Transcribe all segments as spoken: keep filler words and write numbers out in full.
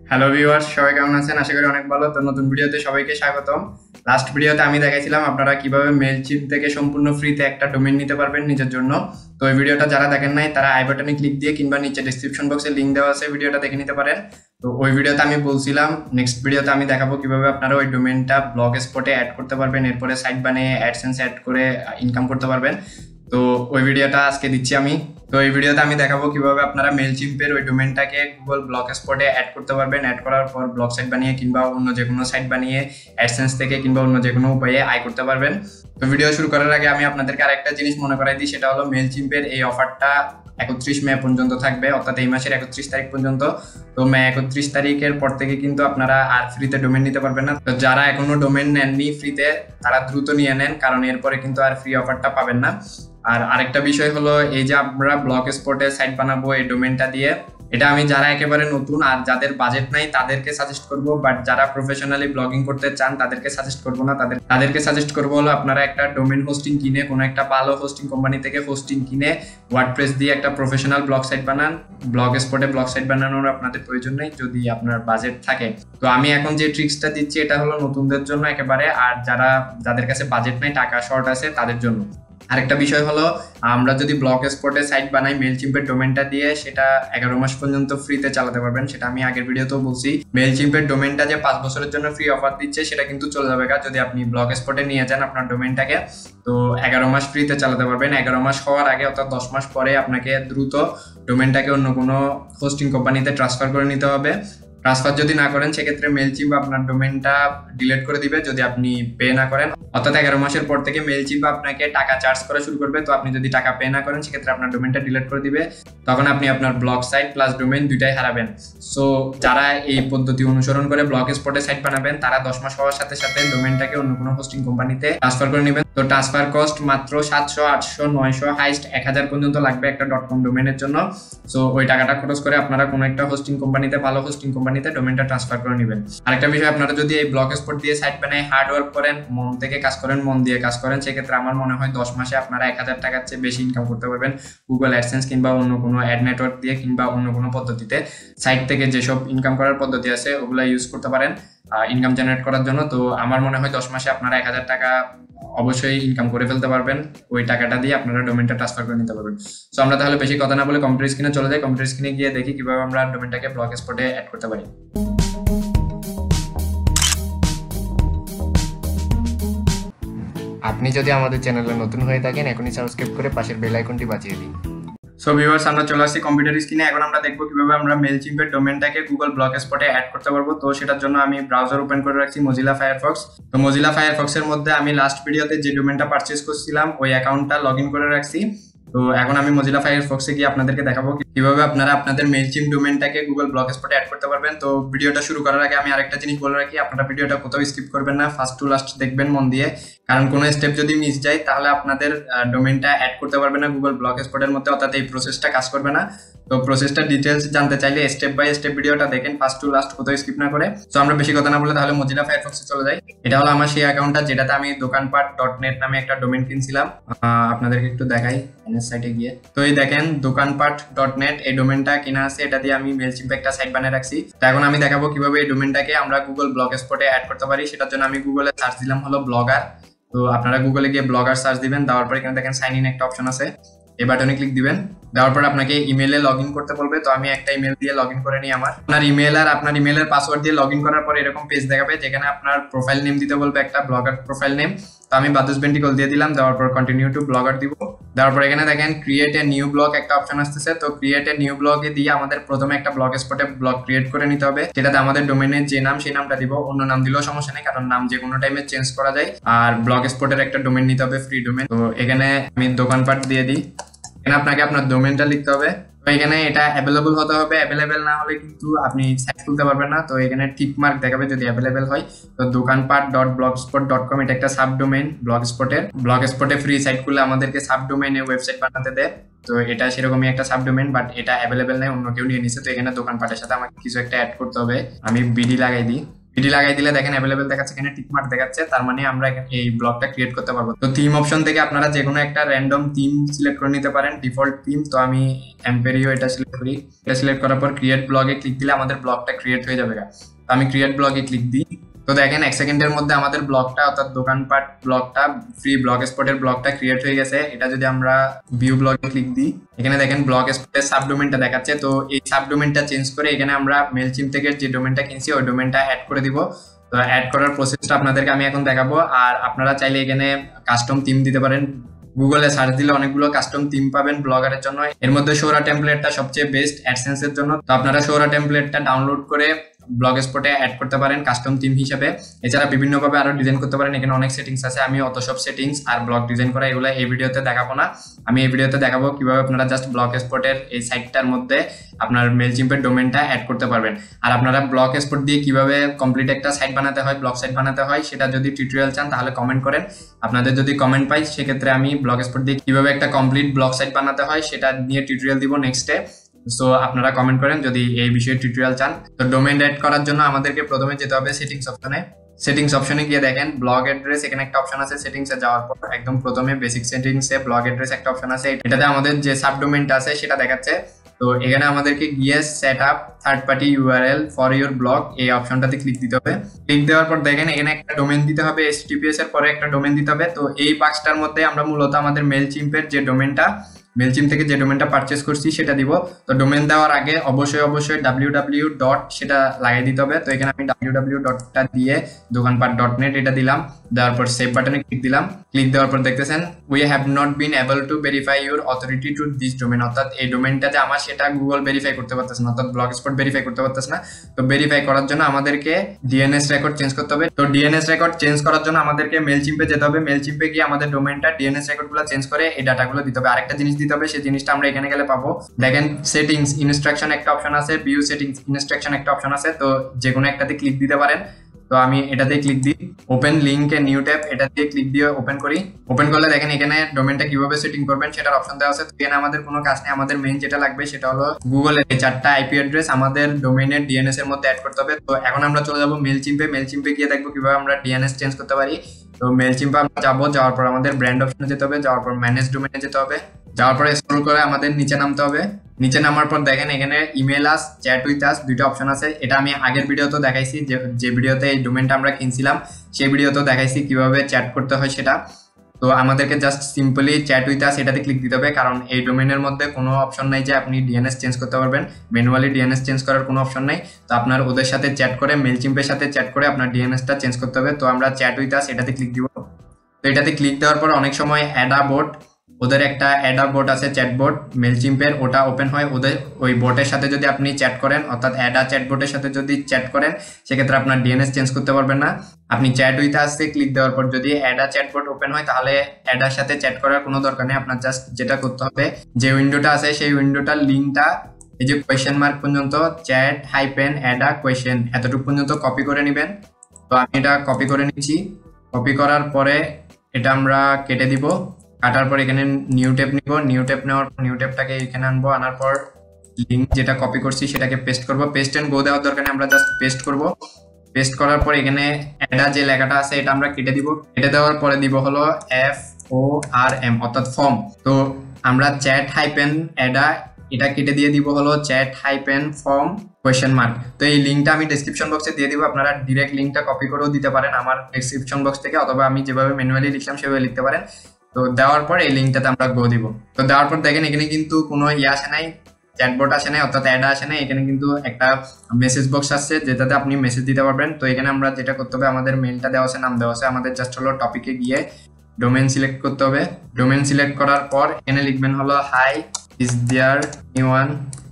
Hello viewers, সবাই কেমন আছেন? আশা করি অনেক ভালো। তো নতুন ভিডিওতে সবাইকে স্বাগতম। লাস্ট ভিডিওতে আমি দেখাইছিলাম আপনারা কিভাবে মেইলচিম্প থেকে সম্পূর্ণ ফ্রিতে একটা ডোমেইন নিতে পারবেন নিজের জন্য। তো এই ভিডিওটা যারা দেখেন নাই তারা আই বাটনে ক্লিক দিয়ে কিংবা নিচে ডেসক্রিপশন বক্সে লিংক দেওয়া আছে, ভিডিওটা দেখে নিতে পারেন। তো ওই ভিডিওতে আমি বলছিলাম নেক্সট ভিডিওতে আমি দেখাবো কিভাবে আপনারা ওই ডোমেইনটা ব্লগ স্পটে অ্যাড করতে পারবেন, এরপরে সাইট বানিয়ে অ্যাডসেন্স অ্যাড করে ইনকাম করতে পারবেন। তো ওই ভিডিওটা আজকে দিচ্ছি আমি। তো এই ভিডিওতে আমি দেখাবো কিভাবে আপনারা মেইলচিম্পের ওই ডোমেইনটাকে গুগল ব্লগ স্পটে অ্যাড করতে পারবেন। অ্যাড করার পর ব্লগ সাইট বানিয়ে কিংবা অন্য যে কোনো সাইট বানিয়ে অ্যাডসেন্স থেকে কিংবা অন্য যে কোনো উপায়ে আয় করতে পারবেন। তো ভিডিও শুরু করার আগে আমি আপনাদেরকে আরেকটা জিনিস মনে করাই দিই, সেটা হলো মেইলচিম্পের এই অফারটা একত্রিশ মে পর্যন্ত থাকবে, অর্থাৎ এই মাসের একত্রিশ তারিখ পর্যন্ত। তো মে একত্রিশ তারিখের পর থেকে কিন্তু আপনারা আর ফ্রিতে ডোমেইন নিতে পারবেন না। তো যারা এখনো ডোমেইন নেননি ফ্রিতে তারা দ্রুত নিয়ে নেন, কারণ এরপরে কিন্তু আর ফ্রি অফারটা পাবেন না। আর আরেকটা বিষয় হলো এই যে আমরা ব্লগ স্পটে সাইট বানাবো এই ডোমেইনটা দিয়ে, এটা আমি যারা একেবারে নতুন আর যাদের বাজেট নাই তাদেরকে সাজেস্ট করব, বাট যারা প্রফেশনালি ব্লগিং করতে চান তাদেরকে সাজেস্ট করব না। তাদের তাদেরকে সাজেস্ট করবো হলো আপনারা একটা ডোমেইন হোস্টিং কিনে, কোনো একটা ভালো হোস্টিং কোম্পানি থেকে হোস্টিং কিনে ওয়ার্ডপ্রেস দিয়ে একটা প্রফেশনাল ব্লগ সাইট বানান। ব্লগ স্পটে ব্লগ সাইট বানানোর আপনাদের প্রয়োজন নেই যদি আপনার বাজেট থাকে। তো আমি এখন যে ট্রিক্সটা দিচ্ছি এটা হলো নতুনদের জন্য একেবারে, আর যারা যাদের কাছে বাজেট নেই, টাকা শর্ট আছে তাদের জন্য। আরেকটা বিষয় হলো আমরা যদি ব্লগ স্পটে সাইট বানাই মেইলচিম্পের ডোমেইনটা দিয়ে, সেটা এগারো মাস পর্যন্ত ফ্রিতে চালাতে পারবেন। সেটা আমি আগের ভিডিওতেও বলছি। মেইলচিম্পের ডোমেইনটা যে পাঁচ বছরের জন্য ফ্রি অফার দিচ্ছে সেটা কিন্তু চলে যাবে যদি আপনি ব্লগ স্পটে নিয়ে যান আপনার ডোমেইনটাকে। তো এগারো মাস ফ্রিতে চালাতে পারবেন। এগারো মাস হওয়ার আগে অর্থাৎ দশ মাস পরে আপনাকে দ্রুত ডোমেইনটাকে অন্য কোনো হোস্টিং কোম্পানিতে ট্রান্সফার করে নিতে হবে। ট্রান্সফার যদি না করেন সেক্ষেত্রে মেইলচিম্প আপনার ডোমেইনটা ডিলিট করে দিবে যদি আপনি পে না করেন, অর্থাৎ এগারো মাসের পর থেকে মেইলচিম্প আপনাকে টাকা চার্জ করা শুরু করবে। তো আপনি যদি টাকা পে না করেন সেক্ষেত্রে আপনার ডোমেইনটা ডিলিট করে দিবে, তখন আপনি আপনার ব্লগ সাইট প্লাস ডোমেইন দুইটাই হারাবেন। সো যারা এই পদ্ধতি অনুসরণ করে ব্লগ স্পটে সাইট বানাবেন তারা দশ মাস হওয়ার সাথে সাথে ডোমেইনটাকে অন্য কোনো হোস্টিং কোম্পানিতে ট্রান্সফার করে নেবেন। তো ট্রান্সফার কস্ট মাত্র সাতশো আটশো নয়শো হাইস্ট এক হাজার পর্যন্ত লাগবে একটা ডট কম ডোমেইনের জন্য। সো ওই টাকাটা খরচ করে আপনারা কোনো একটা হোস্টিং কোম্পানিতে, ভালো হোস্টিং কোম্পানিতে ডোমেইনটা ট্রান্সফার করে নেবেন। আরেকটা বিষয়, আপনারা যদি এই ব্লগ স্পট দিয়ে সাইট বানায় হার্ড ওয়ার্ক করেন, মন থেকে কাজ করেন, মন দিয়ে কাজ করেন, সেক্ষেত্রে আমার মনে হয় দশ মাসে আপনারা এক হাজার টাকার চেয়ে বেশি ইনকাম করতে পারবেন গুগল অ্যাডসেন্স কিংবা অন্য কোনো অ্যাড নেটওয়ার্ক দিয়ে কিংবা অন্য কোনো পদ্ধতিতে। সাইট থেকে যেসব ইনকাম করার পদ্ধতি আছে ওগুলো ইউজ করতে পারেন ইনকাম জেনারেট করার জন্য। তো আমার মনে হয় দশ মাসে আপনারা এক হাজার টাকা অবশ্যই ইনকাম করে ফেলতে পারবেন। ওই টাকাটা দিয়ে আপনারা ডোমেইনটা ট্রান্সফার করে নিতে পারবেন। সো আমরা তাহলে বেশি কথা না বলে কম্পিউটার স্ক্রিনে চলে যাই। কম্পিউটার স্ক্রিনে গিয়ে দেখি কিভাবে আমরা ডোমেইনটাকে ব্লগ স্পটে অ্যাড করতে পারি। আপনি যদি আমাদের চ্যানেলে নতুন হয়ে থাকেন এখনই সাবস্ক্রাইব করে পাশের বেল আইকনটি বাজিয়ে দিন। সো ভিউয়ার্স, আমরা চলে আসছি কম্পিউটার স্ক্রিনে। এখন আমরা দেখবো কিভাবে আমরা মেইলচিম্পের ডোমেইনটাকে গুগল ব্লগ স্পটে অ্যাড করতে পারবো। তো সেটার জন্য আমি ব্রাউজার ওপেন করে রাখছি মোজিলা ফায়ারফক্স। তো মোজিলা ফায়ারফক্সের মধ্যে আমি লাস্ট ভিডিওতে যে ডোমেইনটা পারচেজ করছিলাম ওই অ্যাকাউন্টটা লগ ইন করে রাখছি। তো এখন আমি মোজিলা ফায়ারফক্সে গিয়ে আপনাদেরকে দেখাবো কিভাবে আপনারা আপনাদের মেইলচিম্প ডোমেইনটাকে গুগল ব্লগ স্পটে অ্যাড করতে পারবেন। তো ভিডিওটা শুরু করার আগে আমি আরেকটা জিনিস বলে রাখি, আপনারা ভিডিওটা কোথাও স্কিপ করবেন না, ফার্স্ট টু লাস্ট দেখবেন মন দিয়ে, কারণ কোনো স্টেপ যদি মিস যায় তাহলে আপনাদের ডোমেইনটা অ্যাড করতে পারবে না গুগল ব্লগ স্পটের মধ্যে, অর্থাৎ এই প্রসেসটা কাজ করবে না। তো প্রসেসটা ডিটেলস জানতে চাইলে স্টেপ বাই স্টেপ ভিডিওটা দেখেন ফার্স্ট টু লাস্ট, কোথাও স্কিপ না করে। তো আমরা বেশি কথা না বলে তাহলে মোজিলা ফায়ারফক্সে চলে যাই। এটা হলো আমার সেই অ্যাকাউন্টটা যেটাতে আমি দোকানপাট ডট নেট নামে একটা ডোমেইন কিনছিলাম। আপনাদেরকে একটু দেখাই এনএস সাইটে গিয়ে। তো এই দেখেন দোকানপাট ডট নেট এই ডোমেইনটা কিনা আছে, এটা দিয়ে আমি মেইলচিম্পে একটা সাইট বানিয়ে রাখছি। তো এখন আমি দেখাবো কিভাবে এই ডোমেইনটাকে আমরা গুগল ব্লগ স্পটে অ্যাড করতে পারি। সেটার জন্য আমি গুগলে সার্চ দিলাম হলো ব্লগার। তো আপনারা গুগলে গিয়ে ব্লগার সার্চ দিবেন, দেওয়ার পর এখানে দেখেন সাইন ইন একটা অপশন আছে, এই বাটনে ক্লিক দিবেন। দেওয়ার পর আপনাকে ইমেলে লগ ইন করতে বলবে। তো আমি একটা ইমেল দিয়ে লগ ইন করে নিই। আমার আপনার ইমেল আর আপনার ইমেলের পাসওয়ার্ড দিয়ে লগ ইন করার পর এরকম পেজ দেখাবে যেখানে আপনার প্রোফাইল নেম দিতে বলবে, একটা ব্লগার প্রোফাইল নেম। তো আমি বাদুস বেন্টিকল দিয়ে দিলাম, দেওয়ার পর কন্টিনিউ টু ব্লগার দিব। দেওয়ার পর এখানে দেখেন ক্রিয়েট এ নিউ ব্লগ একটা অপশন আসতেছে। তো ক্রিয়েট এ নিউ ব্লগে দিয়ে আমাদের প্রথমে একটা ব্লগ স্পটে ব্লগ ক্রিয়েট করে নিতে হবে, যেটাতে আমাদের ডোমেইনের যে নাম সেই নামটা দিব, অন্য নাম দিলেও সমস্যা নেই কারণ নাম যে কোনো টাইমে চেঞ্জ করা যায়। আর ব্লগ স্পটের একটা ডোমেইন নিতে হবে, ফ্রি ডোমেইন। তো এখানে আমি দোকানপাট দিয়ে দিই। এখানে আপনাকে আপনার ডোমেইনটা লিখতে হবে। তো এখানে এটা অ্যাভেলেবল হতে হবে, অ্যাভেলেবল না হলে কিন্তু আপনি সাইট খুলতে পারবেন না। তো এখানে টিক মার্ক দেখাবে যদি অ্যাভেলেবল হয়। তো Dokanpat dot Blogspot dot com এটা একটা সাব ডোমেইন ব্লগ স্পটের। ব্লগ স্পটে ফ্রি সাইট খুললে আমাদেরকে সাব ডোমেইনে ওয়েবসাইট বানাতে দেয়। তো এটা সেরকমই একটা সাব ডোমেইন, বাট এটা অ্যাভেলেবল নেই, অন্য কেউ নিয়ে নিছে। তো এখানে দোকানপাটের সাথে আমাকে কিছু একটা অ্যাড করতে হবে। আমি বিডি লাগাই দিই। এটি লাগাই দিলে দেখেন অ্যাভেলেবেল দেখাচ্ছে, এখানে টিক মার্ক দেখাচ্ছে, তার মানে আমরা এই ব্লগটা ক্রিয়েট করতে পারবো। তো থিম অপশন থেকে আপনারা যে কোনো একটা র্যান্ডম থিম সিলেক্ট করে নিতে পারেন, ডিফল্ট থিম। তো আমি এম্পেরিও এটা সিলেক্ট করি, এটা সিলেক্ট করার পর ক্রিয়েট ব্লগে ক্লিক দিলে আমাদের ব্লগটা ক্রিয়েট হয়ে যাবে। তো আমি ক্রিয়েট ব্লগে ক্লিক দিই, তো দেখেন এক সেকেন্ডের মধ্যে আমাদের ব্লগটা অর্থাৎ দোকানপাট ব্লগটা ফ্রি ব্লগ স্পটের ব্লগটা ক্রিয়েট হয়ে গেছে। এটা যদি আমরা ভিউ ব্লগে ক্লিক দিই, এখানে দেখেন ব্লগ স্পটের সাবডোমেনটা দেখাচ্ছে। তো এই সাবডোমেনটা চেঞ্জ করে এখানে আমরা মেলচিম্প থেকে যে ডোমেনটা কিনছি ওই ডোমেনটা অ্যাড করে দিব। তো অ্যাড করার প্রসেসটা আপনাদেরকে আমি এখন দেখাবো। আর আপনারা চাইলে এখানে কাস্টম থিম দিতে পারেন, গুগলে সার্চ দিলে অনেকগুলো কাস্টম থিম পাবেন ব্লগারের জন্য। এর মধ্যে সৌরা টেমপ্লেটটা সবচেয়ে বেস্ট অ্যাডসেন্সের জন্য। তো আপনারা সৌরা টেমপ্লেটটা ডাউনলোড করে ব্লগ স্পটে অ্যাড করতে পারেন কাস্টম থিম হিসেবে। এছাড়া বিভিন্নভাবে আরো ডিজাইন করতে পারেন, এখানে অনেক সেটিংস আছে। আমি অত সব সেটিংস আর ব্লগ ডিজাইন করা এগুলো এই ভিডিওতে দেখাবো না। আমি এই ভিডিওতে দেখাবো কিভাবে আপনারা জাস্ট ব্লগ স্পটের এই সাইটটার মধ্যে আপনার মেলচিম্পের ডোমেনটা অ্যাড করতে পারবেন। আর আপনারা ব্লগ স্পট দিয়ে কিভাবে কমপ্লিট একটা সাইট বানাতে হয়, ব্লগ সাইট বানাতে হয়, সেটা যদি টিউটোরিয়াল চান তাহলে কমেন্ট করেন। আপনাদের যদি কমেন্ট পাই সেক্ষেত্রে আমি ব্লগ স্পট দিয়ে কিভাবে একটা কমপ্লিট ব্লগ সাইট বানাতে হয় সেটা নিয়ে টিউটোরিয়াল দিব নেক্সটে। সো আপনারা কমেন্ট করেন যদি এই বিষয়ে টিউটোরিয়াল চান। তো ডোমেন অ্যাড করার জন্য আমাদেরকে প্রথমে যেতে হবে সেটিংস অপশনে। সেটিংস অপশনে গিয়ে দেখেন ব্লগ অ্যাড্রেস, এখানে একটা অপশন আছে। সেটিংসে যাওয়ার পর একদম প্রথমে বেসিক সেটিংসে ব্লগ অ্যাড্রেস একটা অপশন আছে, এটাতে আমাদের যে সাবডোমেনটা আছে সেটা দেখাচ্ছে। তো এখানে আমাদেরকে গিয়ে set up third party URL for your blog এই অপশনটাতে ক্লিক দিতে হবে। ক্লিক দেওয়ার পর দেখেন এখানে একটা ডোমেন দিতে হবে, এইচটিটিপিএস এর পরে একটা ডোমেন দিতে হবে। তো এই বাক্সটার মধ্যে আমরা মূলত আমাদের মেলচিম্পের যে ডোমেনটা মেলচিম্প থেকে যে ডোমেনটা পারচেস করছি সেটা দিব। তো ডোমেন দেওয়ার আগে অবশ্যই অবশ্যই ডাব্লিউ ডাব্লিউ ডট সেটা লাগিয়ে দিতে হবে। তো এখানে আমি ডাব্লিউ ডাব্লিউ ডটটা দিয়ে দোকানপাট ডট নেট এটা দিলাম, দেওয়ার পর সেভ বাটনে ক্লিক দিলাম। ক্লিক দেওয়ার পর দেখতেছেন we have not been able to verify your authority to this domain, অর্থাৎ এই ডোমেনটা যে আমার সেটা গুগল ভেরিফাই করতে পারতেছে না, অর্থাৎ ব্লগ স্পট ভেরিফাই করতে পারতেছে না। তো ভেরিফাই করার জন্য আমাদেরকে ডিএনএস রেকর্ড চেঞ্জ করতে হবে। তো ডিএনএস রেকর্ড চেঞ্জ করার জন্য আমাদেরকে মেলচিম্পে যেতে হবে। মেলচিম্পে গিয়ে আমাদের ডোমেনটা ডিএনএস রেকর্ডগুলো চেঞ্জ করে এই ডাটাগুলো দিতে হবে। আরেকটা জিনিস দিতে হবে, সেই জিনিসটা আমরা এখানে গেলে পাবো। দেখেন সেটিংস ইনস্ট্রাকশন একটা অপশন আছে, ভিউ সেটিংস ইনস্ট্রাকশন একটা অপশন আছে। তো যে কোনো একটাতে ক্লিক দিতে পারেন। তো আমি এটাতে ক্লিক দিই, open link a new tab, এটা দিয়ে ক্লিক দিয়ে ওপেন করি। ওপেন করলে দেখেন এখানে ডোমেনটা কিভাবে সেটিং করবেন সেটার অপশন দেওয়া আছে। এখানে আমাদের কোনো কাজ নেই, আমাদের মেইন যেটা লাগবে সেটা হলো গুগলের এই চারটা আইপি অ্যাড্রেস আমাদের ডোমেনের ডিএনএস এর মধ্যে অ্যাড করতে হবে। তো এখন আমরা চলে যাবো মেলচিম্পে। মেলচিম্পে গিয়ে দেখবো কিভাবে আমরা ডিএনএস চেঞ্জ করতে পারি। তো মেলচিম্পে আমরা যাবো, যাওয়ার পর আমাদের ব্র্যান্ড অপশনে যেতে হবে, যাওয়ার পর ম্যানেজ ডোমেনে যেতে হবে, যাওয়ার পরে স্ক্রল করে আমাদের নিচে নামতে হবে। নিচে নামার পর দেখেন এখানে email us, chat with us দুইটা অপশন আছে। এটা আমি আগের ভিডিওতেও দেখাইছি, যে ভিডিওতে এই ডোমেনটা আমরা কিনছিলাম সেই ভিডিওতেও দেখাইছি কিভাবে চ্যাট করতে হয় সেটা। তো আমাদেরকে just simply chat with us এটাতে ক্লিক দিতে হবে, কারণ এই ডোমেনের মধ্যে কোনো অপশন নাই যে আপনি ডিএনএস চেঞ্জ করতে পারবেন। ম্যানুয়ালি ডিএনএস চেঞ্জ করার কোনো অপশন নাই। তো আপনার ওদের সাথে চ্যাট করে মেলচিম্পের সাথে চ্যাট করে আপনার ডিএনএসটা চেঞ্জ করতে হবে। তো আমরা চ্যাট উইথ আস এটাতে ক্লিক দিব। তো এটাতে ক্লিক দেওয়ার পর অনেক সময় অ্যাডা বোট, ওদের একটা অ্যাডা বোট আছে চ্যাট বোট মেলচিম্পের, ওটা ওপেন হয়। ওদের ওই বোটের সাথে যদি আপনি চ্যাট করেন, অর্থাৎ অ্যাডা চ্যাট বোটের সাথে যদি চ্যাট করেন সেক্ষেত্রে আপনার ডিএনএস চেঞ্জ করতে পারবেন না। আপনি চ্যাট উইথ আসে ক্লিক দেওয়ার পর যদি অ্যাডা চ্যাট বোট ওপেন হয় তাহলে অ্যাডার সাথে চ্যাট করার কোনো দরকার নেই। আপনার জাস্ট যেটা করতে হবে, যে উইন্ডোটা আছে সেই উইন্ডোটার লিঙ্কটা এই যে কোয়েশ্চেন মার্ক পর্যন্ত চ্যাট হাইপেন অ্যাডা কোয়েশ্চেন এতটুকু পর্যন্ত কপি করে নেবেন। তো আমি এটা কপি করে নিচ্ছি। কপি করার পরে এটা আমরা কেটে দিব। কাটার পর এখানে নিউ ট্যাব নিব, নিউ ট্যাব নেওয়ার পর নিউ ট্যাবটাকে এখানে আনবো, আনার পর লিঙ্ক যেটা কপি করছি সেটাকে পেস্ট করব। পেস্ট এন্ড গো দেওয়ার দরকার নেই, আমরা জাস্ট পেস্ট করব। পেস্ট করার পর এখানে অ্যাডা যে লেখাটা আছে এটা আমরা কেটে দিব। কেটে দেওয়ার পরে দিব হলো এফ ও আর এম অর্থাৎ ফর্ম। তো আমরা চ্যাট হাইপেন অ্যাডা এটা কেটে দিয়ে দিব হলো chat hyphen form question mark. তো এই লিঙ্কটা আমি ডেসক্রিপশন বক্সে দিয়ে দিব, আপনারা ডিরেক্ট লিঙ্কটা কপি করেও দিতে পারেন আমার ডেসক্রিপশন বক্স থেকে, অথবা আমি যেভাবে ম্যানুয়ালি লিখলাম সেভাবে লিখতে পারেন। তো দেওয়ার পর এই লিঙ্কটাতে আমরা গো দিব। তো দেওয়ার পর দেখেন এখানে কিন্তু কোনো ইয়ে আসে নাই, চ্যাটবট আসে নাই, অর্থাৎ অ্যাড আসে নাই। এখানে কিন্তু একটা মেসেজ বক্স আসছে যেটাতে আপনি মেসেজ দিতে পারবেন। তো এখানে আমরা যেটা করতে হবে, আমাদের মেইলটা দেওয়া আছে, নাম দেওয়া আছে, আমাদের জাস্ট হলো টপিকে গিয়ে ডোমেন সিলেক্ট করতে হবে। ডোমেন সিলেক্ট করার পর এখানে লিখবেন হলো হাই ইজ দেয়ার এনিওয়ান।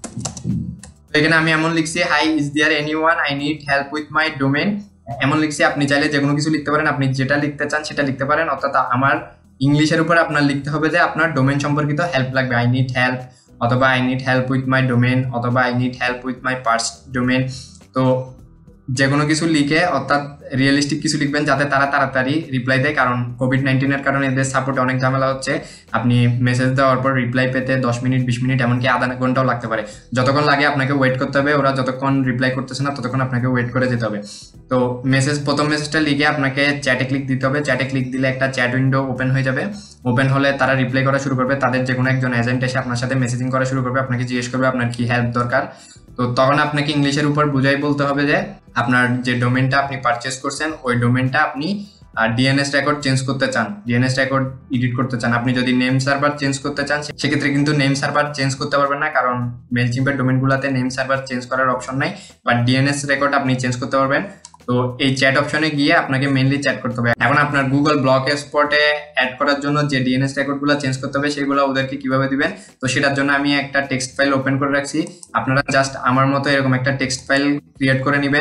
তো এখানে আমি এমন লিখছি, hi is there anyone I need help with my domain, এমন লিখছি। আপনি চাইলে যে কোনো কিছু লিখতে পারেন, আপনি যেটা লিখতে চান সেটা লিখতে পারেন। অর্থাৎ আমার ইংলিশের উপর আপনার লিখতে হবে যে আপনার ডোমেন সম্পর্কিত হেল্প লাগবে, আই নিড হেল্প, অথবা I need help with my domain, অথবা I need help with my parse domain. তো যে কোনো কিছু লিখে অর্থাৎ রিয়েলিস্টিক কিছু লিখবেন যাতে তারা তাড়াতাড়ি রিপ্লাই দেয়, কারণ কোভিড নাইন্টিনের কারণে এদের সাপোর্টে অনেক ঝামেলা হচ্ছে। আপনি মেসেজ দেওয়ার পর রিপ্লাই পেতে দশ মিনিট বিশ মিনিট এমনকি আধা ঘন্টাও লাগতে পারে। যতক্ষণ লাগে আপনাকে ওয়েট করতে হবে, ওরা যতক্ষণ রিপ্লাই করতেছে না ততক্ষণ আপনাকে ওয়েট করে যেতে হবে। তো মেসেজ প্রথম মেসেজটা লিখে আপনাকে চ্যাটে ক্লিক দিতে হবে। চ্যাটে ক্লিক দিলে একটা চ্যাট উইন্ডো ওপেন হয়ে যাবে। ওপেন হলে তারা রিপ্লাই করা শুরু করবে, তাদের যে কোনো একজন এজেন্ট এসে আপনার সাথে মেসেজিং করা শুরু করবে, আপনাকে জিজ্ঞেস করবে আপনার কি হেল্প দরকার। তো তখন আপনাকে ইংলিশের উপর বুঝাই বলতে হবে যে আপনার যে ডোমেনটা আপনি পারচেস করছেন ওই ডোমেনটা আপনি ডিএনএস রেকর্ড চেঞ্জ করতে চান, ডিএনএস রেকর্ড এডিট করতে চান। আপনি যদি নেম সার্ভার চেঞ্জ করতে চান সেক্ষেত্রে কিন্তু নেম সার্ভার চেঞ্জ করতে পারবেন না, কারণ মেইলচিম্পের ডোমেনগুলোতে নেম সার্ভার চেঞ্জ করার অপশন নাই, বাট ডিএনএস রেকর্ড আপনি চেঞ্জ করতে পারবেন। তো এই চ্যাট অপশনে গিয়ে আপনাকে মেইনলি চ্যাট করতে হবে। এখন আপনার গুগল ব্লক এক্সপোর্টে অ্যাড করার জন্য যে ডিএনএস রেকর্ডগুলো চেঞ্জ করতে হবে সেগুলো ওদেরকে কিভাবে দিবেন, তো সেটার জন্য আমি একটা টেক্সট ফাইল ওপেন করে রাখছি। আপনারা জাস্ট আমার মতো এরকম একটা টেক্সট ফাইল ক্রিয়েট করে নেবেন।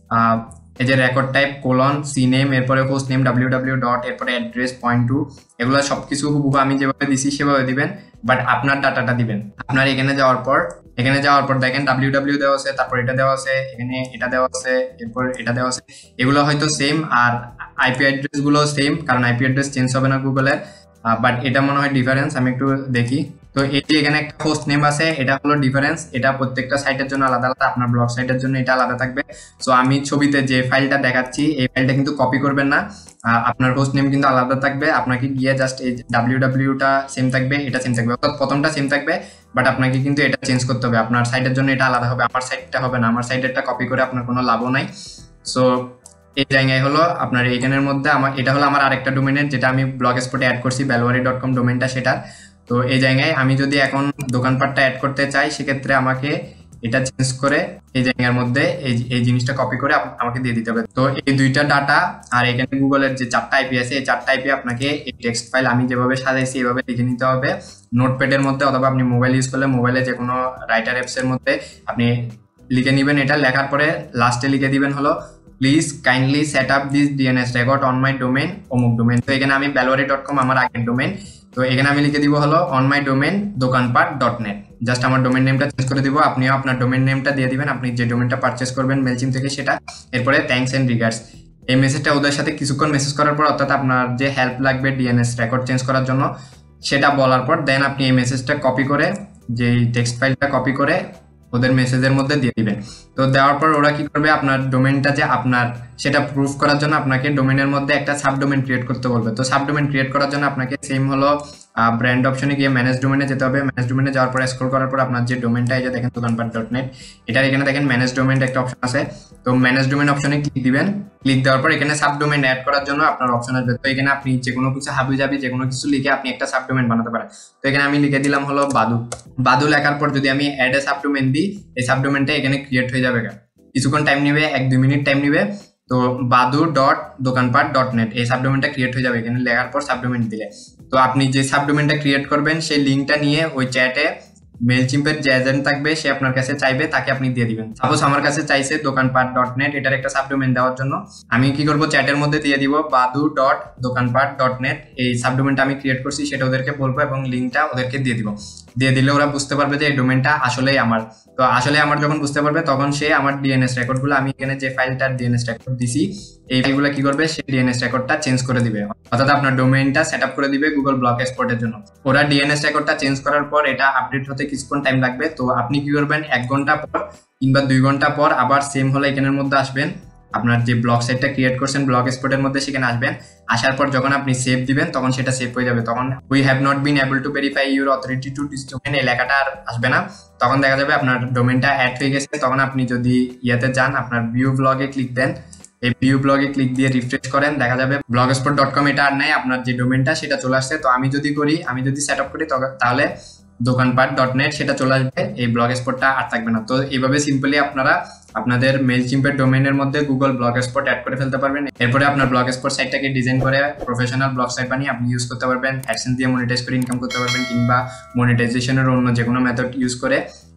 এই যে record type colon CNAME, এরপরে host name W W dot, এরপরে অ্যাড্রেস পয়েন্ট টু, এগুলো সবকিছু হুবহু আমি যেভাবে দিছি সেভাবে দিবেন, বাট আপনার ডাটাটা দিবেন। আপনার এখানে যাওয়ার পর এখানে যাওয়ার পর দেখেন ডাব্লিউ ডাব্লিউ দেওয়া আছে, তারপর এটা দেওয়া আছে, এখানে এটা দেওয়া আছে, এরপর এটা দেওয়া আছে। এগুলো হয়তো সেম, আর আইপি অ্যাড্রেস গুলো সেম, কারণ আইপি অ্যাড্রেস চেঞ্জ হবে না গুগলের, বাট এটা মনে হয় ডিফারেন্স। আমি একটু দেখি। তো এই যে এখানে একটা হোস্ট নেম আছে, এটা হলো ডিফারেন্স। এটা প্রত্যেকটা সাইটের জন্য আলাদা আলাদা, আপনার ব্লগ সাইটের জন্য এটা আলাদা থাকবে। সো আমি ছবিতে যে ফাইলটা দেখাচ্ছি এই ফাইলটা কিন্তু কপি করবেন না, আপনার হোস্ট নেম কিন্তু আলাদা থাকবে। আপনাকে গিয়ে জাস্ট এই ডাব্লিউ ডাব্লিউটা সেম থাকবে, এটা সেম থাকবে, অর্থাৎ প্রথমটা সেম থাকবে, বাট আপনাকে কিন্তু এটা চেঞ্জ করতে হবে। আপনার সাইটের জন্য এটা আলাদা হবে, আমার সাইটটা হবে না। আমার সাইটেরটা কপি করে আপনার কোনো লাভও নাই। সো এই জায়গায় হলো আপনার এইখানের মধ্যে আমার এটা হলো আমার আরেকটা ডোমেনের, যেটা আমি ব্লগ এক্সপোর্টে অ্যাড করছি, বেলওয়ারি ডট কম ডোমেনটা সেটার। তো এই জায়গায় আমি যদি এখন দোকানপাটটা অ্যাড করতে চাই সেক্ষেত্রে আমাকে এটা চেঞ্জ করে এই জায়গার মধ্যে এই এই জিনিসটা কপি করে আমাকে দিয়ে দিতে হবে। তো এই দুইটা ডাটা আর এখানে গুগলের যে চারটা আইপি আছে এই চারটা আইপি আপনাকে এই টেক্সট ফাইল আমি যেভাবে সাজাইছি এভাবে লিখে নিতে হবে নোটপ্যাডের মধ্যে, অথবা আপনি মোবাইল ইউজ করলে মোবাইলে যে কোনো রাইটার অ্যাপসের মধ্যে আপনি লিখে নেবেন। এটা লেখার পরে লাস্টে লিখে দিবেন হলো please kindly set up this DNS record on my domain অমুক ডোমেন। তো এখানে আমি বেলওয়ারি ডট কম আমার আগের ডোমেন, তো এখানে আমি লিখে দিব হলো on my domain Dokanpat dot net. Just আমার ডোমেন নেমটা চেঞ্জ করে দিব, আপনিও আপনার ডোমেন নেমটা দিয়ে দিবেন, আপনি যে ডোমেনটা পারচেস করবেন মেলচিম্প থেকে সেটা। এরপরে থ্যাঙ্কস এন্ড রিগার্ডস, এই মেসেজটা ওদের সাথে কিছুক্ষণ মেসেজ করার পর, অর্থাৎ আপনার যে হেল্প লাগবে ডিএনএস রেকর্ড চেঞ্জ করার জন্য সেটা বলার পর দেন আপনি এই মেসেজটা কপি করে যে টেক্সট ফাইলটা কপি করে ওদের মেসেজের মধ্যে দিয়ে দিবেন। তো দেওয়ার পর ওরা কি করবে, আপনার ডোমেনটা যে আপনার সেটা প্রুফ করার জন্য আপনাকে ডোমেনের মধ্যে একটা সাবডোমেন ক্রিয়েট করতে বলবে। তো সাবডোমেন ক্রিয়েট করার জন্য আপনাকে সেম হলো ব্র্যান্ড অপশনে গিয়ে ম্যানেজ ডোমেনে যেতে হবে। ম্যানেজ ডোমেনে যাওয়ার পর স্ক্রল করার পর আপনার যে ডোমেনটা এই যে দেখেন দোকানপাট ডট নেট, এটার এখানে দেখেন ম্যানেজ ডোমেনটা একটা অপশন আছে। তো ম্যানেজ ডোমেন অপশনে ক্লিক দিবেন। ক্লিক দেওয়ার পর এখানে সাবডোমেন অ্যাড করার জন্য আপনার অপশন আসবে। তো এখানে আপনি যে কোনো কিছু হাবি যাবি যে কোনো কিছু লিখে আপনি একটা সাবডোমেন বানাতে পারেন। তো এখানে আমি লিখে দিলাম হলো বাদু। বাদু লেখার পর যদি আমি অ্যাড এ সাবডোমেন দিই এই সাবডোমেনটা এখানে ক্রিয়েট হয়ে যাবে। কিছুক্ষণ টাইম নেবে, এক দুই মিনিট টাইম নেবে। তো বাদু ডট দোকানপাট ডট নেট এই সাবডোমেনটা ক্রিয়েট হয়ে যাবে এখানে লেখার পর সাবডোমেন দিলে। তো আপনি যে সাবডোমেনটা ক্রিয়েট করবেন সেই লিঙ্কটা নিয়ে ওই চ্যাটে মেলচিম্পের যে এজেন্ট থাকবে সে আপনার কাছে চাইবে, তাকে আপনি দিয়ে দিবেন। সাপোজ আমার কাছে চাইছে দোকানপাট ডট নেট এটার একটা সাবডোমেন দেওয়ার জন্য, আমি কি করব চ্যাটের মধ্যে দিয়ে দিব বাদু ডট দোকানপাট ডট নেট এই সাবডোমেনটা আমি ক্রিয়েট করছি সেটা ওদেরকে বলবো এবং লিঙ্কটা ওদেরকে দিয়ে দিব। দিয়ে দিলে ওরা বুঝতে পারবে যে এই ডোমেনটা আসলেই আমার। তো আসলে আমার যখন বুঝতে পারবে তখন সে আমার ডিএনএস রেকর্ডগুলো আমি এখানে যে ফাইলটার ডিএনএস রেকর্ড দিছি এই ফাইলগুলো কি করবে, সে ডিএনএস রেকর্ডটা চেঞ্জ করে দিবে, অর্থাৎ আপনার ডোমেইনটা সেট আপ করে দিবে গুগল ব্লক এক্সপোর্টের জন্য। ওরা ডিএনএস রেকর্ডটা চেঞ্জ করার পর এটা আপডেট হতে কিছুক্ষণ টাইম লাগবে। তো আপনি কি করবেন, এক ঘন্টা পর কিংবা দুই ঘন্টা পর আবার সেম হলে এখানের মধ্যে আসবেন, আপনার যে ব্লগ সাইটটা ক্রিয়েট করছেন ব্লগ এক্সপোর্টের মধ্যে সেখানে আসবেন। আসার পর যখন আপনি সেভ দিবেন তখন সেটা সেভ হয়ে যাবে। তখন we have not been able to verify your authority to this domain এই লেখাটা আর আসবে না। তখন দেখা যাবে আপনার ডোমেনটা অ্যাড হয়ে গেছে। তখন আপনি যদি ইয়াতে যান আপনার ভিউ ব্লগে ক্লিক দেন, এই ভিউ ব্লগে ক্লিক দিয়ে রিফ্রেশ করেন, দেখা যাবে ব্লগস্পট ডট কম এটা আর নাই, আপনার যে ডোমেনটা সেটা চলে আসছে। তো আমি যদি করি আমি যদি সেট আপ করি তাহলে দোকানপাট ডট নেট সেটা চলে আসবে, এই ব্লগ এক্সপোর্টটা আর থাকবে না। তো এইভাবে সিম্পলি আপনারা আপনাদের মেইলচিম্পের ডোমেনের মধ্যে গুগল ব্লগ এক্সপোর্ট অ্যাড করে ফেলতে পারবেন। এরপরে আপনার ব্লগ এক্সপোর্ট সাইটটাকে ডিজাইন করে প্রফেশনাল ব্লগ সাইট বানিয়ে আপনি ইউজ করতে পারবেন, অ্যাডসেন্স দিয়ে মনিটাইজ করে ইনকাম করতে পারবেন, কিংবা মনিটাইজেশনের অন্য যে কোনো মেথড ইউজ করে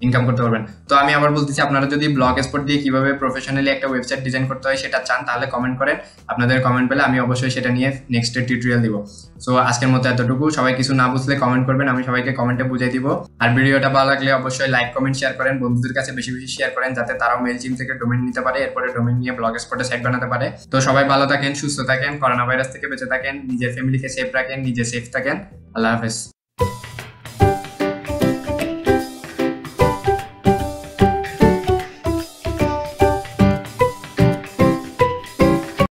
ইনকাম করতে পারবেন। তো আমি আবার বলতেছি, আপনারা যদি ব্লগ স্পট দিয়ে কিভাবে প্রফেশনালি একটা ওয়েবসাইট ডিজাইন করতে হয় সেটা চান তাহলে কমেন্ট করেন। আপনাদের কমেন্ট পেলে আমি অবশ্যই সেটা নিয়ে নেক্সট টিউটোরিয়াল দিব। সো আজকের মতো এতটুকু। সবাই কিছু না বুঝলে কমেন্ট করবেন, আমি সবাইকে কমেন্টে বুঝিয়ে দিব। আর ভিডিওটা ভালো লাগলে অবশ্যই লাইক কমেন্ট শেয়ার করেন, বন্ধুদের কাছে বেশি বেশি শেয়ার করেন যাতে তারাও মেইলচিম্প থেকে ডোমেইন নিতে পারে, এরপরে ডোমেইন নিয়ে ব্লগ স্পটে সাইট বানাতে পারে। তো সবাই ভালো থাকেন, সুস্থ থাকেন, করোনা ভাইরাস থেকে বেঁচে থাকেন, নিজের ফ্যামিলিকে সেফ রাখেন, নিজে সেফ থাকেন। আল্লাহ হাফেজ।